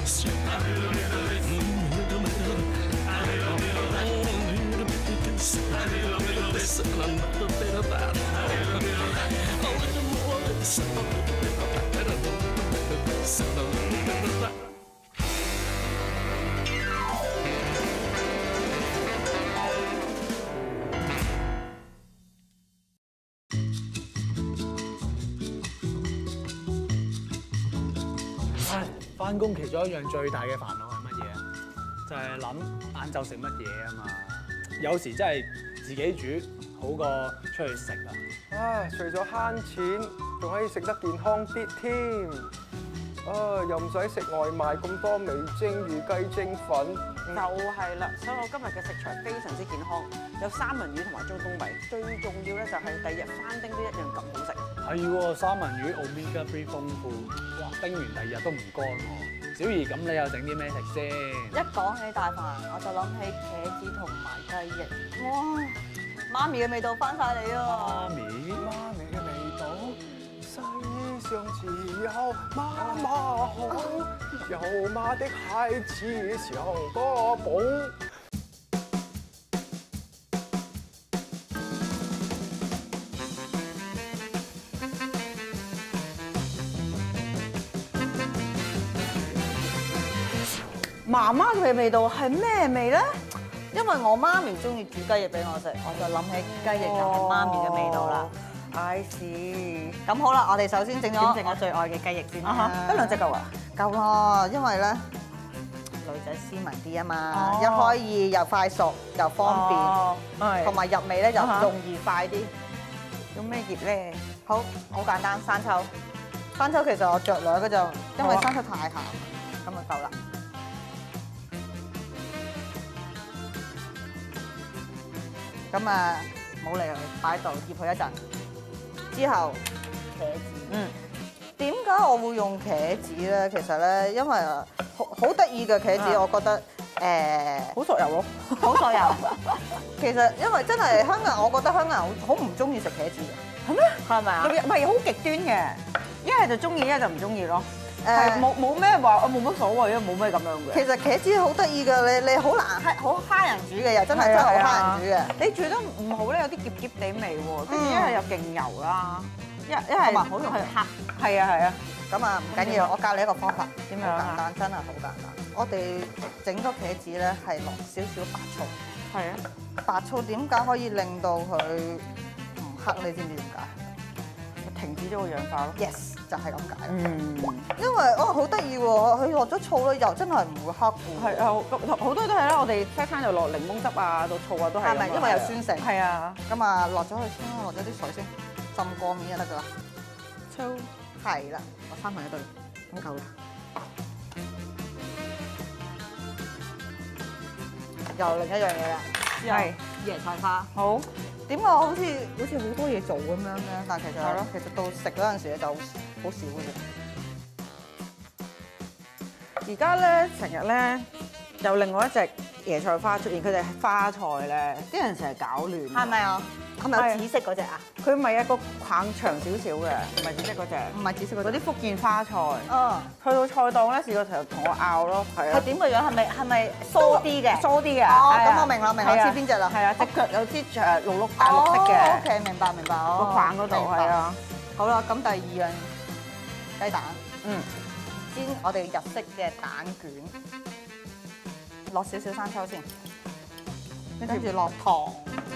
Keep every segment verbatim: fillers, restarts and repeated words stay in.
翻工其中一樣最大嘅煩惱係乜嘢啊？就係諗晏晝食乜嘢啊嘛。有時真係自己煮好過出去食啊。 唉，除咗慳錢，仲可以食得健康啲添。啊，又唔使食外賣咁多味精魚雞精粉。 就係啦，所以我今日嘅食材非常之健康，有三文魚同埋中東米，最重要咧就係第二日翻叮都一樣咁好食。 係喎，三文魚 omega three 豐富，哇！叮完第二日都唔乾喎。小儀，咁你又整啲咩食先？ 一講起大飯，我就諗起茄子同埋雞翼。哇！媽咪嘅味道翻晒嚟啊！ 媽咪， 媽咪嘅味道，世上只有媽媽好，有媽的孩子像個寶。 媽媽嘅味道係咩味咧？因為我媽咪中意煮雞翼俾我食，我就諗起雞翼就係媽咪嘅味道啦。I see。咁好啦，我哋首先整咗我最愛嘅雞翼先啦。 一兩隻夠啊？ 夠啦，因為咧女仔斯文啲啊嘛，一可以又快熟又方便，同埋入味咧就容易快啲。 用咩葉咧？ 好，好簡單，生抽。生抽其實我着兩嘅就，因為生抽太鹹，咁就夠啦。咁啊，冇理佢，擺喺度醃佢一陣。之後茄子，嗯，點解我會用茄子咧？其實咧，因為啊，好好得意嘅茄子，我覺得誒好索油咯， 好索油。其實因為真係香港人，我覺得香港人好好唔中意食茄子嘅，係咩？係咪啊？ 唔係好極端嘅，一係就中意，一係就唔中意咯。 誒冇冇咩話，我冇乜所謂啊，冇咩咁樣嘅。 其實茄子好得意㗎，你你好難蝦好蝦人煮嘅，又真係真係好蝦人煮嘅。 你煮得唔好咧，有啲澀澀地味喎，跟住一係又勁油啦，一一係好容易黑。 係啊係啊， 咁啊唔緊要，我教你一個方法， 點樣好簡單，真係好簡單。我哋整個茄子咧係落少少白醋。 係啊， 白醋點解可以令到佢唔黑？你知唔知點解？ 停止咗個氧化咯。 Yes，就係咁解。 嗯， 因為哦好得意喎，佢落咗醋咧，油真係唔會黑嘅。 係啊，好好多都係啦，我哋西餐就落檸檬汁啊，到醋啊都係。 係咪？因為有酸性。 係啊。 咁啊，落咗去先，落咗啲水先，浸過面就得㗎啦。 醋係啦，落三分一對，咁夠啦。又另一樣嘢啦，係椰菜花。 好。 點解我好似好似好多嘢做咁樣咧？但係其實係咯，其實到食嗰陣時咧就好好少嘅啫。 而家咧成日咧有另外一隻椰菜花出現，佢哋係花菜咧，啲人成日搞亂。 係咪啊？係咪有紫色嗰隻啊？ 佢唔係一個框長少少嘅，唔係紫色嗰隻。 唔係紫色嗰嗰啲福建花菜。 嗯。 去到菜檔咧，試過成日同我拗咯，係啊。 係點個樣？係咪係咪疏啲嘅？ 疏啲嘅。 哦，咁我明啦，明啦，知邊隻啦？ 係啊，隻腳有啲誒綠綠大綠色嘅。 O K，明白明白。 個框嗰度係啊。 好啦，咁第二樣雞蛋。 嗯。 煎我哋日式嘅蛋卷，落少少生抽先，跟住落糖。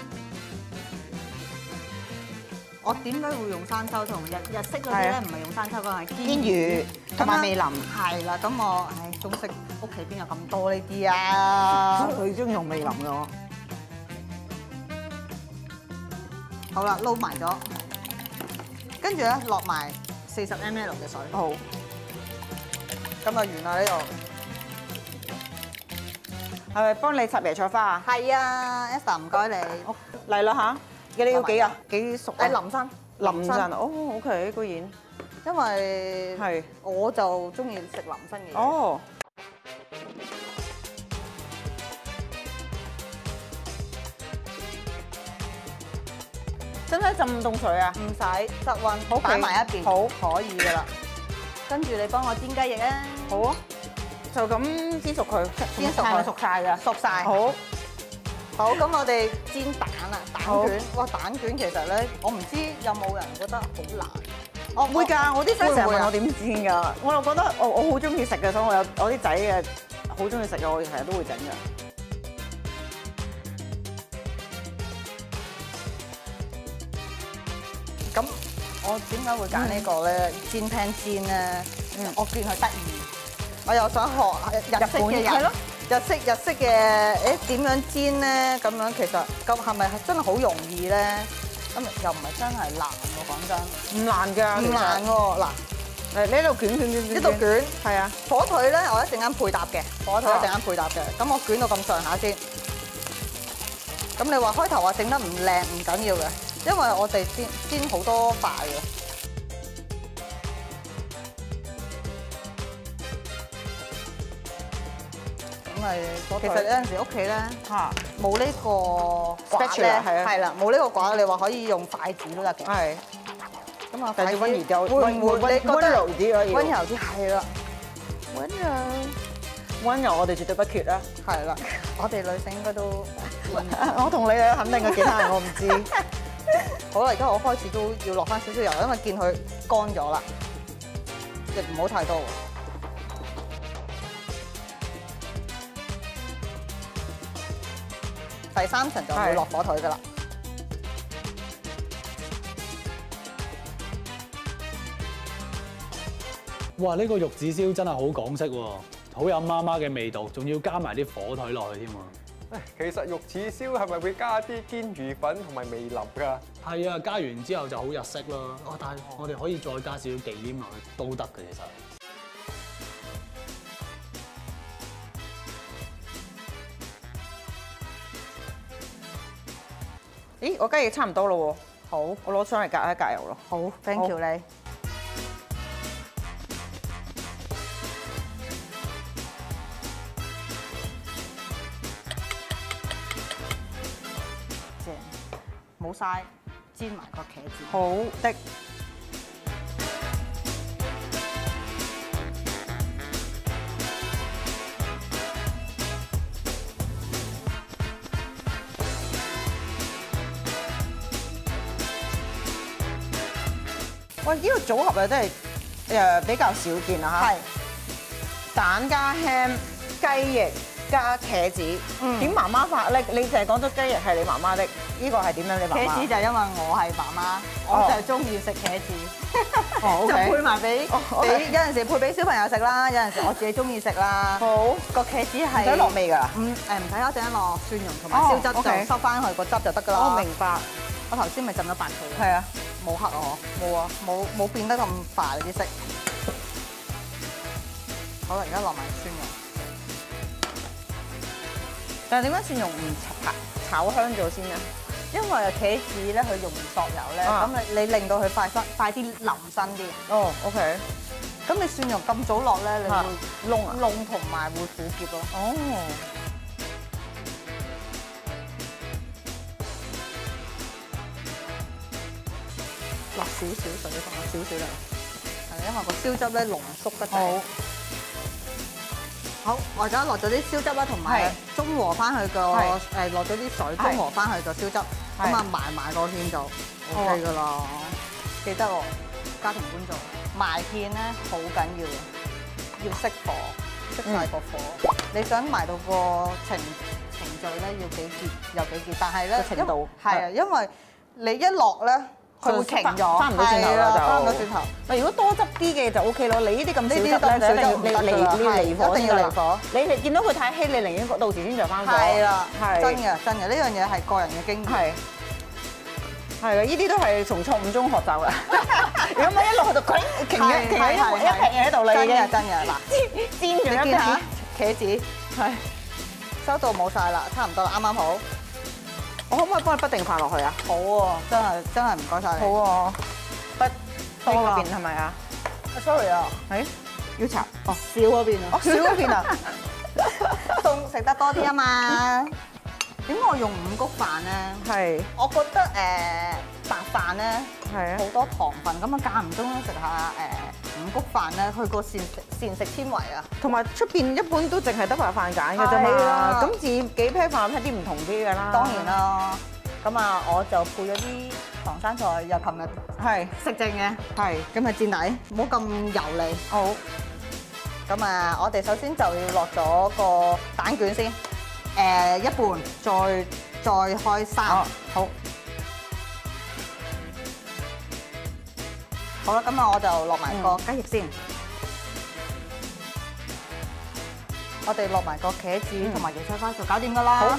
我點解會用生抽同日日式嗰啲咧？唔係用生抽，嗰個係堅魚同埋味淋。 係啦，咁我唉中式屋企邊有咁多呢啲啊？ 佢中意用味淋嘅我。 好啦，撈埋咗，跟住咧落埋四十 ml 嘅水。 好。 咁啊完啦呢度。 係咪幫你插椰菜花啊？ 係啊 ，Esther 唔該你。 嚟啦嚇！你要幾啊？幾熟啊？ 誒淋身， 淋身哦 ，OK，居然。 因為係我就中意食淋身嘅嘢。 哦。使唔使浸凍水啊？ 唔使，室溫，擺埋一邊，好可以噶啦。跟住你幫我煎雞翼啊！ 好啊。 就咁煎熟佢， 煎熟佢熟晒㗎。 熟晒。 好， 好，咁我哋煎蛋啦，蛋好卷。哇，蛋卷其實咧，我唔知有冇人覺得好難。 我會㗎，我啲 friend 成日會唔會啊問我點煎㗎，我又覺得我我好中意食嘅，所以我有我啲仔嘅好中意食嘅，我成日都會整㗎。 咁我點解會揀呢個咧？煎 pan 煎咧，我見佢得意，我又想學日式嘅人， 係咯， 日式日式嘅誒點樣煎咧？咁樣其實咁係咪真係好容易咧？咁又唔係真係難喎，講真。 唔難㗎， 唔難喎，嗱， 誒你喺度捲卷卷卷， 呢度捲， 係啊， 火腿咧，我一陣間配搭嘅，火腿一陣間配搭嘅，咁我捲到咁上下先。咁你話開頭話整得唔靚唔緊要嘅，因為我哋煎煎好多塊嘅。咁咪其實有陣時屋企咧嚇冇呢個刮 Spatula， 咧， 係啊係啦，冇呢個刮，你話可以用筷子都得嘅。 係， 咁啊， 但係要溫柔啲， 會唔會你覺得溫柔啲咯？要溫柔啲係啦。 溫柔，溫柔我哋絕對不缺啦。 係啦，我哋女性應該都我同你咧肯定嘅，其他人我唔知。 好啦，而家我開始都要落翻少少油，因為見佢乾咗啦，亦唔好太多喎。第三層就會落火腿噶啦。 哇！呢個玉子燒真係好港式喎，好有媽媽嘅味道，仲要加埋啲火腿落去添喎。 其實玉子燒係咪會加啲煎魚粉同埋味淋㗎？ 係啊，加完之後就好日式啦。哦，但係我哋可以再加少少忌廉落去都得嘅，其實。 咦，我雞翼差唔多咯喎， 好， 我攞上嚟隔一隔油咯。 好，thank you 你。正，冇嘥，煎埋個茄子。 好的。喂，呢個組合啊，真係誒比較少見啊嚇。 係蛋加 ham、雞翼加茄子， 嗯點媽媽法咧？你淨係講咗雞翼係你媽媽的，呢個係點樣？你媽媽？ 茄子就因為我係媽媽， 哦我就中意食茄子， 哦就配 ，OK。 埋俾哦，OK 俾有陣時配俾小朋友食啦，有陣時我自己中意食啦。 好， 個茄子係唔使落味㗎啦。 唔誒唔使一陣間落蒜蓉同埋哦燒汁， OK 就收翻去個汁就得㗎啦。 我明白。 我頭先咪浸咗白醋， 係啊， 冇黑我，冇啊，冇冇變得咁快啲色。好啦，而家落埋蒜蓉。 但係點解蒜蓉唔炒炒香咗先啊？ 因為茄子咧佢容易索油咧， 啊咁你你令到佢快身快啲淋身啲。 哦，OK。 咁你蒜蓉咁早落咧，你嚇會燶啊燶同埋會苦澀咯。 哦。 落少少水，放少少啦。係因為個燒汁咧濃縮得好滯。好，我而家落咗啲燒汁啦，同埋中和翻佢個係誒落咗啲水， 係中和翻佢個燒汁，咁啊埋埋個芡就 O K 噶啦。記得喎，家庭觀眾埋芡咧好緊要嘅，要熄火，熄晒個火。你想埋到個程程序咧，要幾結有幾結，但係咧個程度係啊，因為你一落咧。佢會停咗， 翻唔到轉頭啦就翻唔到轉頭。 咪如果多汁啲嘅就 O K 咯。你呢啲咁少汁呢啲咧， 咁少汁就一定要你你你要離火一定要離火。 你你見到佢太稀，你寧願到時先着翻火。 係啦， 係真嘅真嘅，呢樣嘢係個人嘅經驗。 係係啊，呢啲都係從錯誤中學習㗎。如果唔係一路喺度佢停咗停咗一一劈嘢喺度啦已經。 真嘅真嘅嗱， 煎咗一你見下劈。 茄子係。 收到冇晒啦，差唔多啦，啱啱好。 我可唔可以幫你不定飯落去啊？ 好喎，真係真係唔該晒你。 好喎，不多嗰邊係咪啊？ ，sorry 啊， 誒，要搽哦， 少嗰邊啊， 哦少嗰邊啊， 餸食得多啲啊嘛。點解我用五谷飯咧？ 係我覺得誒白飯咧， 係啊好多糖分，咁啊間唔中咧食下誒五穀飯咧，去個膳食膳食纖維啊。 同埋出邊一般都淨係得白飯揀嘅啫係啊嘛，咁自己批飯係啲唔同啲㗎啦。 當然啦，咁啊我就配咗啲唐生菜，又琴日係食剩嘅， 係咁啊墊底，唔好咁油膩。 好。 咁啊，我哋首先就要落咗個蛋卷先，誒一半，再再開三。 哦好。 好啦，咁啊我就落埋個雞翼先。我哋落埋個茄子同埋椰菜花就搞掂㗎啦。 好。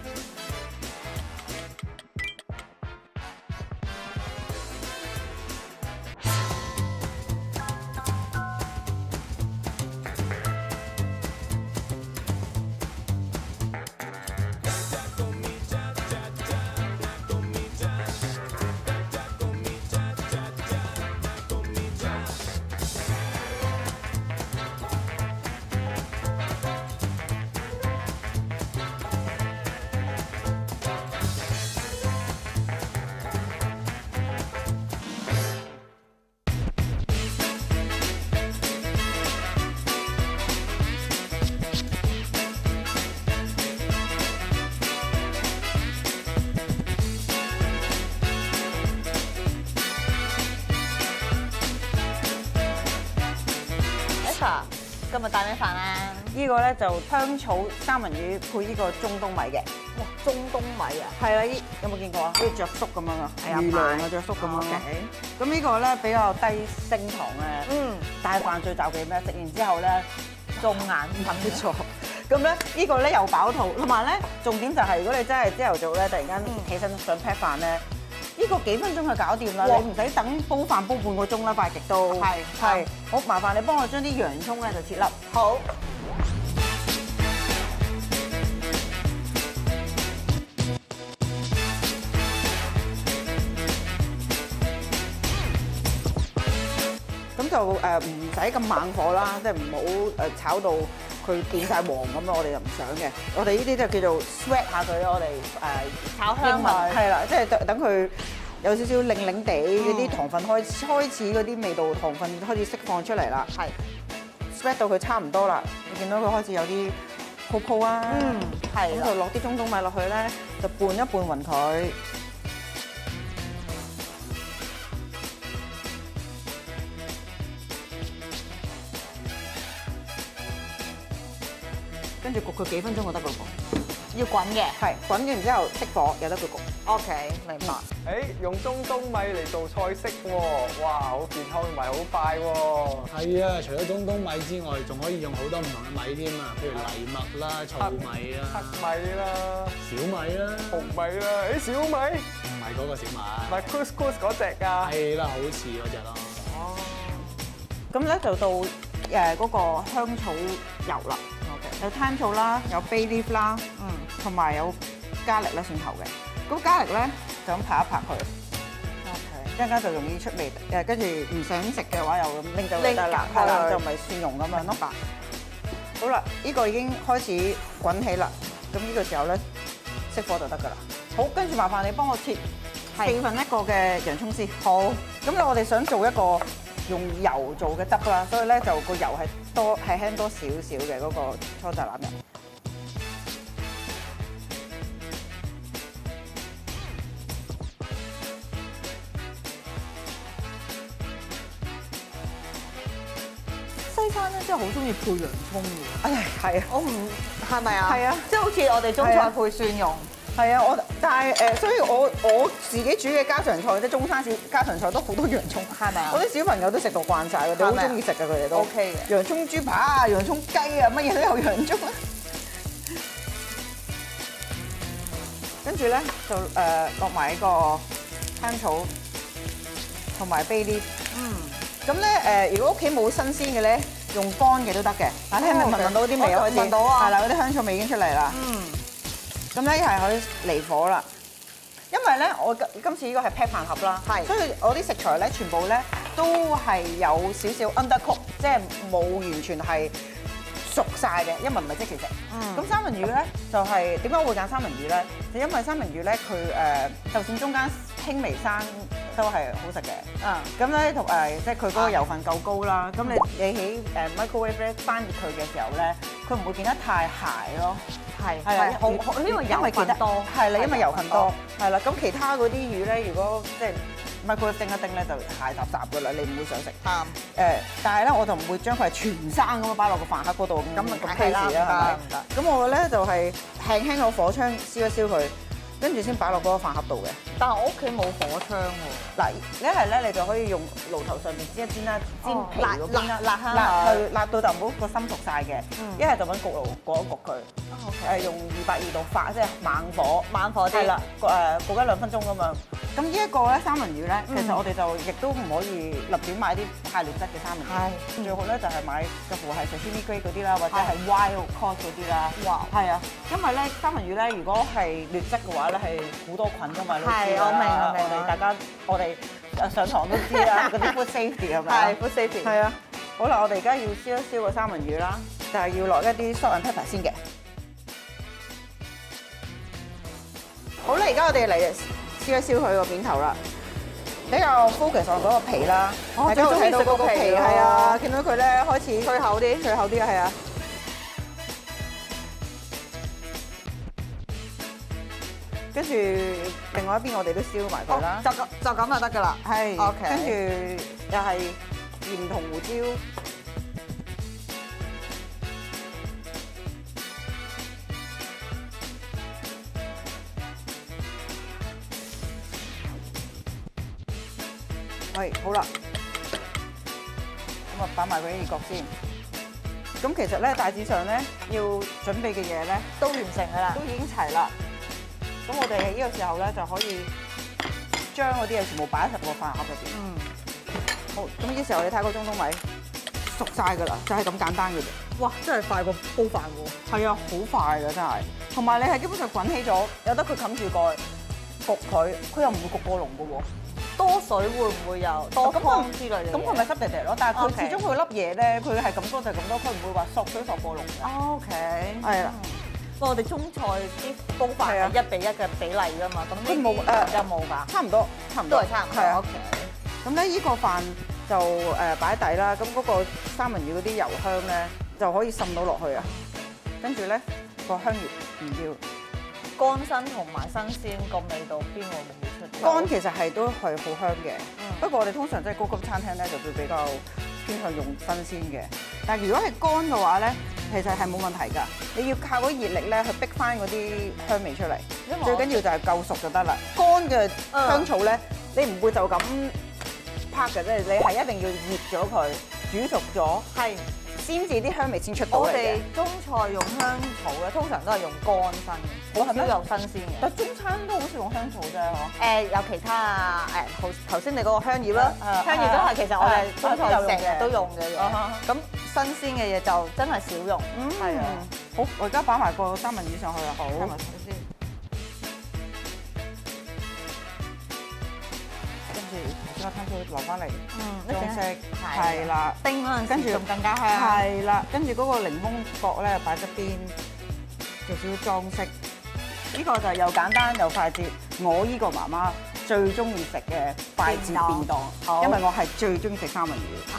今日帶咩飯啊？ 呢個咧就香草三文魚配呢個中東米嘅。 哇，中東米啊！ 係啦，呢有冇見過啊？好似雀粟咁樣啊， 係啊魚糧啊買雀粟咁樣咯 OK。 咁呢個咧比較低升糖嘅。 嗯， 大飯最就忌咩？食完之後咧仲眼瞓咗。咁咧呢個咧又飽肚，同埋咧重點就係如果你真係朝頭早咧突然間起身想 pack 飯咧，呢個幾分鐘就搞掂啦， 哇你唔使等煲飯煲半個鐘啦，快極都。 係係，好麻煩你幫我將啲洋葱咧就切粒。 好。 咁就誒唔使咁猛火啦，即係唔好誒炒到佢變晒黃咁咯，我哋就唔想嘅。我哋呢啲就叫做 sweat 下佢咯，我哋誒炒香英文佢係啦，即係等等佢有少少令令地嗰啲糖分開開始嗰啲味道糖分開始釋放出嚟啦。 係 sweat 到佢差唔多啦，你見到佢開始有啲泡泡啊， 嗯係啦咁就落啲中東米落去咧，就拌一拌勻佢。跟住焗佢幾分鐘就得㗎喎， 要滾嘅。 係滾完之後熄火，由得佢焗。 OK，明白。 誒，用中東米嚟做菜式喎，哇，好健康同埋好快喎。 係啊，除咗中東米之外，仲可以用好多唔同嘅米添啊，譬如藜麥啦、糙米黑啦、 米啦， 小米啦， 紅米啦，誒小米， 唔係嗰個小唔米， 係 couscous 嗰只㗎。 係啦，好似嗰只咯。 哦， 咁咧就到誒嗰個香草油啦。 OK。 有貪草啦，有 bay leaf 啦， 嗯。 同埋有加力啦蒜頭嘅。咁加力咧就咁拍一拍佢， OK。 一陣間就容易出味。誒跟住唔想食嘅話，又咁拎走就得啦， 拎係啦， 佢就咪蒜蓉咁樣咯。好啦，呢個已經開始滾起啦，咁呢個時候咧熄火就得㗎啦。好，跟住麻煩你幫我切四分一個嘅洋葱絲。好，咁咧我哋想做一個用油做嘅汁啦，所以咧就個油係多係輕多少少嘅嗰個初榨橄欖油。西餐咧真係好中意配洋葱嘅。哎呀，係啊， 我唔係咪啊？ 係啊， 即係好似我哋中菜配蒜蓉。 係啊，我但係誒，所以我我自己煮嘅家常菜，即係中餐小家常菜都好多洋葱， 係咪啊我啲小朋友都食到慣晒，佢哋好中意食嘅，佢哋都 OK 嘅洋葱豬扒啊，洋葱雞啊，乜嘢都有洋葱。跟住咧就誒落埋一個香草同埋 bay leaf。 嗯。 咁咧誒，如果屋企冇新鮮嘅咧，用乾嘅都得嘅。嗱，你係咪聞聞到啲味啊？開始聞到啊係啦，嗰啲香草味已經出嚟啦。 嗯。 咁咧係可以離火啦，因為咧我今今次呢個係 pack 飯盒啦， 係所以我啲食材咧全部咧都係有少少 undercook，即係冇完全係熟晒嘅，因為唔係即時食。咁三文魚咧就係點解我會揀三文魚咧？就因為三文魚咧佢誒，就算中間輕微生都係好食嘅。嗯。咁咧同誒，即係佢嗰個油分夠高啦。咁你你喺誒 microwave 咧翻熱佢嘅時候咧，佢唔會變得太鞋咯。係係啊，好好，因為油分多。係啦，因為油分多。係啦，咁其他嗰啲魚咧，如果即係 microwave 叮一叮咧，就鞋雜雜㗎啦，你唔會想食。啱。誒，但係咧我就唔會將佢係全生咁樣擺落個飯盒嗰度咁咁 case 啦，係咪？咁我咧就係輕輕個火槍燒一燒佢。跟住先擺落嗰個飯盒度嘅。但係我屋企冇火槍喎。嗱，一係咧你就可以用爐頭上面煎一煎啦，煎皮嗰邊啦，辣辣去辣到就唔好個心熟晒嘅。一係就揾焗爐焗一焗佢。誒用二百二度發，即係猛火，猛火啲。係啦，誒焗一兩分鐘咁樣。咁呢一個咧三文魚咧，其實我哋就亦都唔可以立亂買啲太劣質嘅三文魚。係。最好咧就係買就乎係 sashimi grade 嗰啲啦，或者係 wild caught 嗰啲啦。哇！係啊，因為咧三文魚咧，如果係劣質嘅話咧，係好多菌㗎嘛，你知啦。係，我明我明。我哋大家我哋誒上堂都知啦，嗰啲 food safety 係咪？係 food safety。係啊。好啦，我哋而家要燒一燒個三文魚啦，就係要落一啲 salt and pepper 先嘅。好啦，而家我哋嚟燒一燒佢個扁頭啦，比較 focus on 嗰個皮啦。我最中意食嗰個皮，係啊，見到佢咧開始脆口啲，脆口啲啊，係啊。跟住另外一邊我哋都燒埋佢啦。就咁就咁就得㗎啦。係。OK。跟住又係鹽同胡椒。係，好啦，咁啊擺埋佢啲熱角先。咁其實咧大致上咧要準備嘅嘢咧都完成㗎啦，都已經齊啦。咁我哋喺呢個時候咧就可以將嗰啲嘢全部擺喺個飯盒入邊。嗯。好，咁呢時候你睇個中東米熟晒㗎啦，就係咁簡單嘅啫。哇！真係快過煲飯喎。係啊，好快㗎真係。同埋你係基本上滾起咗，有得佢冚住蓋焗佢，佢又唔會焗過籠㗎喎。多水會唔會有多湯之類嘅？咁佢咪濕地地咯，但係佢始終佢粒嘢咧，佢係咁多就係咁多，佢唔會話索水索過籠嘅。O K，係啦。不過我哋中菜啲煲飯係一比一嘅比例㗎嘛，咁呢冇誒有冇㗎？差唔多，差唔多。都係差唔多。係啊。O K。咁咧呢個飯就誒擺底啦，咁嗰個三文魚嗰啲油香咧就可以滲到落去啊。跟住咧個香葉唔要。乾身同埋新鮮個味道邊個會出？乾其實係都係好香嘅，嗯、不過我哋通常即係高級餐廳咧就會比較偏向用新鮮嘅。但係如果係乾嘅話咧，其實係冇問題㗎。你要靠嗰啲熱力咧去逼翻嗰啲香味出嚟，最緊要就係夠熟就得啦。乾嘅香草咧，你唔會就咁拍嘅啫，你係一定要熱咗佢，煮熟咗。係。先至啲香味先出到嚟嘅。我哋中菜用香草咧，通常都係用乾身嘅，好少有新鮮嘅。但中餐都好少用香草啫，嗬。誒有其他啊，誒頭頭先你嗰個香葉啦，香葉都係其實我哋中菜成日都用嘅嘢。咁新鮮嘅嘢就真係少用。嗯，係啊。好，我而家擺埋個三文魚上去啦。好。睇埋先。將個湯水留翻嚟，裝飾係啦，叮嗰陣跟住仲更加香。係啦，跟住嗰個檸檬角咧擺側邊，做少少裝飾。呢個就係又簡單又快捷，我呢個媽媽最中意食嘅快捷便當，因為我係最中意食三文魚。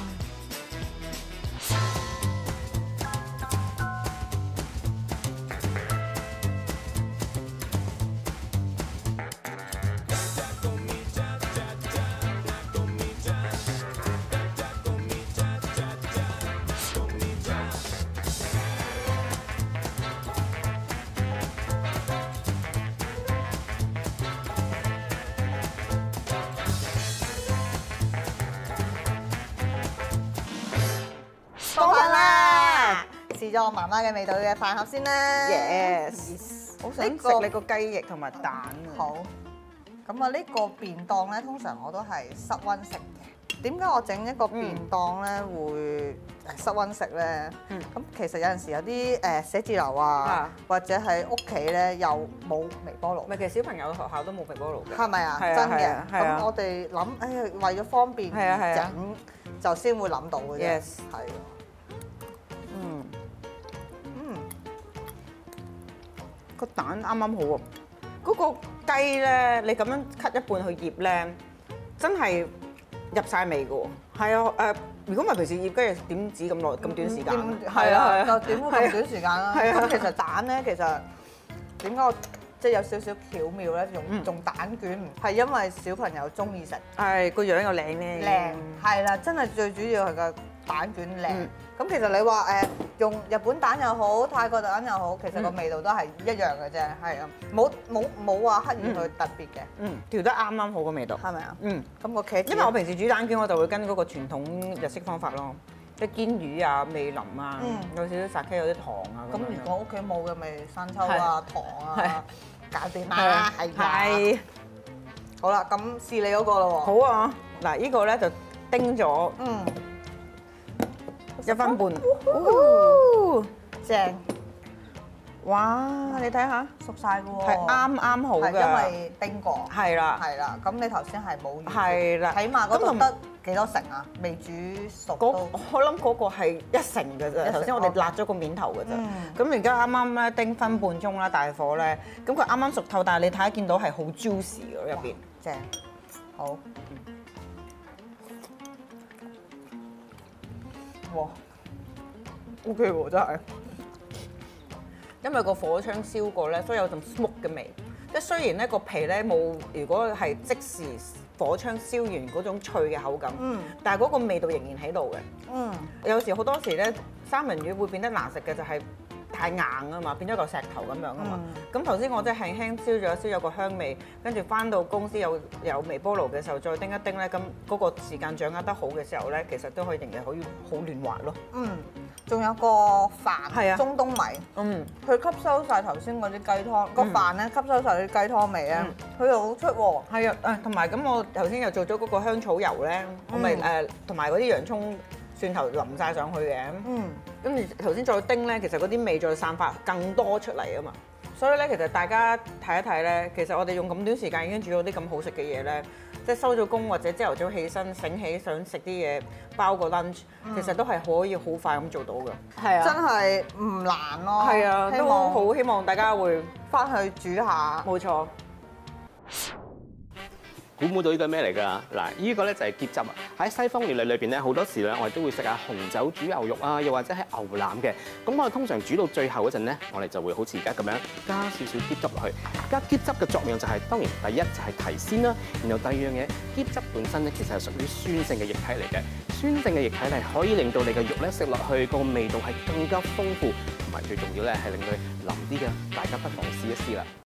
放飯啦！試咗我媽媽嘅味道嘅飯盒先啦。Yes， 好想食你個雞翼同埋蛋啊！好。咁啊，呢個便當咧，通常我都係室溫食嘅。點解我整一個便當咧會室溫食咧？咁其實有陣時有啲誒寫字樓啊，或者喺屋企咧又冇微波爐。咪其實小朋友學校都冇微波爐嘅。係咪啊？真嘅。咁我哋諗，哎呀，為咗方便整，就先會諗到嘅啫。Yes， 係。嗯， 個蛋啱啱好喎。嗰個雞咧，你咁樣 cut 一半去醃咧，真係入晒味嘅喎。係啊，誒，如果唔係平時醃雞，點止咁耐咁短時間？ 係啊，就點會咁短時間啦？ 係啊咁其實蛋咧，其實點解我即係有少少巧妙咧？用用蛋卷，係因為小朋友中意食， 係個樣又靚咧， 靚係啦，真係最主要係個蛋卷靚。咁其實你話誒用日本蛋又好，泰國蛋又好，其實個味道都係一樣嘅啫，係啊，冇冇冇話刻意去特別嘅， 嗯，調得啱啱好個味道， 係咪啊？ 嗯， 咁個茄子， 因為我平時煮蛋卷我就會跟嗰個傳統日式方法咯，即係煎魚啊、味淋啊，有少少 sake 有啲糖啊咁咁如果屋企冇嘅，咪生抽啊、糖啊，搞掂係啦，係係。好啦，咁試你嗰個咯喎。 好啊，嗱呢個咧就叮咗嗯， 一分半， 正， 哇！你睇下， 熟晒嘅喎， 係啱啱好係因嘅， 為叮過， 係啦， 係啦。咁你頭先係冇魚， 係啦， 起碼嗰咁同度得幾多成啊？未煮熟嗰都。 我諗嗰個係一成嘅啫， 成頭先我哋辣咗個面頭嘅啫。 嗯咁而家啱啱咧叮分半鐘啦，大火咧，咁佢啱啱熟透，但係你睇下見到係好 juicy 嘅入邊。 正，好。哇，OK 喎，真係。 因為個火槍燒過咧，所以有陣 smoke 嘅味。即係雖然咧個皮咧冇，如果係即時火槍燒完嗰種脆嘅口感， 嗯但係嗰個味道仍然喺度嘅。 嗯， 有時好多時咧，三文魚會變得難食嘅就係太硬啊嘛，變咗個石頭咁樣啊嘛。咁頭先我即係輕輕燒咗燒有個香味，跟住翻到公司有有微波爐嘅時候再叮一叮咧，咁嗰個時間掌握得好嘅時候咧，其實都可以仍然可以好嫩滑咯。 嗯，仲有個飯， 係啊中東米， 嗯， 佢吸收晒頭先嗰啲雞湯，個飯咧吸收晒啲雞湯味啊，佢又好出喎。 係啊，誒同埋咁我頭先又做咗嗰個香草油咧，我咪誒同埋嗰啲洋葱蒜頭淋晒上去嘅。 嗯， 跟住頭先再叮咧，其實嗰啲味再散發更多出嚟啊嘛。所以咧，其實大家睇一睇咧，其實我哋用咁短時間已經煮到啲咁好食嘅嘢咧，即係收咗工或者朝頭早起身醒起想食啲嘢包個 lunch，其實都係可以好快咁做到嘅。係真係唔難咯。 係啊，都希望好希望大家會翻去煮下。 冇錯。 估唔估到呢個咩嚟㗎？嗱，呢個咧就係茄汁啊！喺西方料理裏邊咧，好多時咧我哋都會食下紅酒煮牛肉啊，又或者係牛腩嘅。咁我哋通常煮到最後嗰陣咧，我哋就會好似而家咁樣加少少茄汁落去。加茄汁嘅作用就係、是、當然第一就係提鮮啦，然後第二樣嘢茄汁本身咧其實係屬於酸性嘅液體嚟嘅。酸性嘅液體係可以令到你嘅肉咧食落去個味道係更加豐富，同埋最重要咧係令佢腍啲嘅。大家不妨試一試啦。